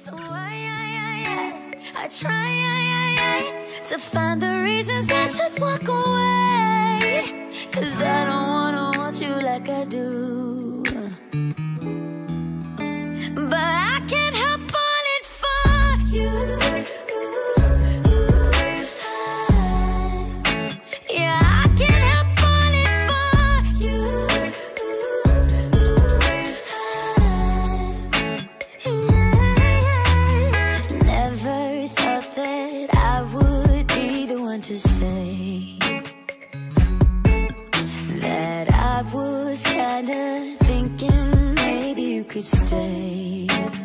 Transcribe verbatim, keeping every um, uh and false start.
So I, I, I, I try I, I, to find the reasons I should walk away, 'cause I don't wanna want you like I do. But I can't help falling for you. Yeah, I can't help falling for you. Never thought that I would be the one to say that I was kinda thinking maybe you could stay.